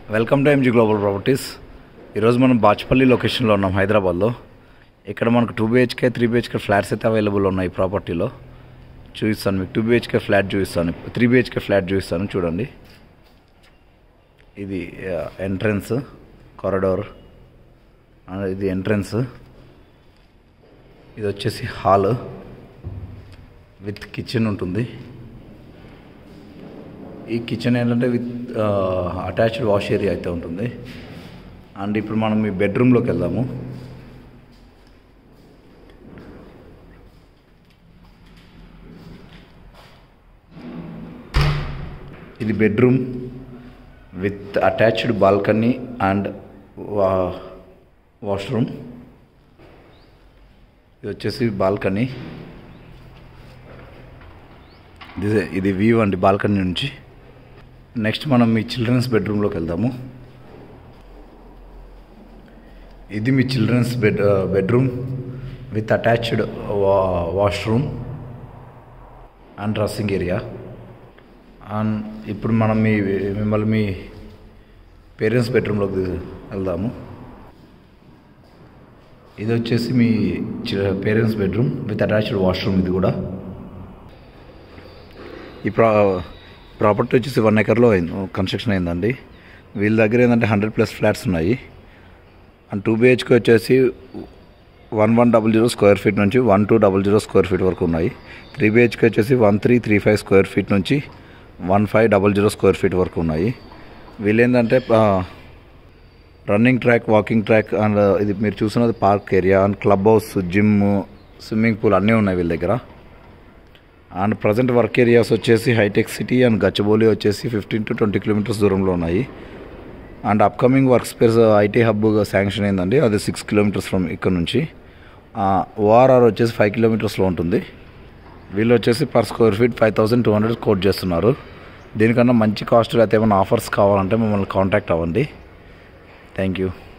Welcome to MG global properties. ఈరోజు మనం బాచ్పల్లి లొకేషన్లో ఉన్నాం హైదరాబాద్లో. ఇక్కడ మనకు 2 BHK 3 BHK ఫ్లాట్స్ అయితే అవైలబుల్ ఉన్నాయి. ఈ ప్రాపర్టీలో చూపిస్తాను మీకు. 2 BHK ఫ్లాట్ చూపిస్తాను, 3 BHK ఫ్లాట్ చూపిస్తాను. చూడండి, ఇది ఎంట్రన్స్ కారిడార్, ఇది ఎంట్రన్స్, ఇది వచ్చేసి హాల్ విత్ కిచెన్ ఉంటుంది. ఈ కిచెన్ ఏంటంటే విత్ అటాచ్డ్ వాష్ ఏరియా అయితే ఉంటుంది. అండ్ ఇప్పుడు మనం ఈ బెడ్రూమ్లోకి వెళ్దాము. ఇది bedroom with attached balcony and washroom. ఇది వచ్చేసి బాల్కనీ, ఇది వ్యూ అండి బాల్కనీ నుంచి. నెక్స్ట్ మనం మీ చిల్డ్రన్స్ బెడ్రూమ్లోకి వెళ్దాము. ఇది మీ children's bedroom with attached washroom and dressing area. And ఇప్పుడు మనం మిమ్మల్ని మీ పేరెంట్స్ బెడ్రూమ్లోకి వెళ్దాము. ఇది వచ్చేసి మీ parents bedroom with attached washroom. ఇది కూడా ఈ ప్రాపర్టీ వచ్చేసి 1 acreలో కన్స్ట్రక్షన్ అయిందండి. వీళ్ళ దగ్గర ఏంటంటే 100+ ఫ్లాట్స్ ఉన్నాయి. అండ్ 2 BHK వచ్చేసి 1100 స్క్వేర్ ఫీట్ నుంచి 1200 స్క్వేర్ ఫీట్ వరకు ఉన్నాయి. 3 BHK వచ్చేసి 1335 స్క్వేర్ ఫీట్ నుంచి 1500 స్క్వేర్ ఫీట్ వరకు ఉన్నాయి. వీళ్ళు ఏంటంటే running track, walking track and ఇది మీరు చూస్తున్నది park area and club house, gym, swimming pool అన్నీ ఉన్నాయి వీళ్ళ దగ్గర. అండ్ ప్రజెంట్ వర్క్ ఏరియాస్ వచ్చేసి హైటెక్ సిటీ అండ్ గచ్చిబౌలి వచ్చేసి 15 to 20 kilometers దూరంలో ఉన్నాయి. And upcoming work space IT hub sanction అయిందండి, అది 6 kilometers ఫ్రమ్ ఇక్కడ నుంచి. ఓఆర్ఆర్ వచ్చేసి 5 kilometersలో ఉంటుంది. వీళ్ళు వచ్చేసి పర్ స్క్వేర్ ఫీట్ 5200 కోట్ చేస్తున్నారు. దీనికన్నా మంచి కాస్ట్ అయితే ఏమైనా ఆఫర్స్ కావాలంటే మమ్మల్ని కాంటాక్ట్ అవ్వండి. Thank you.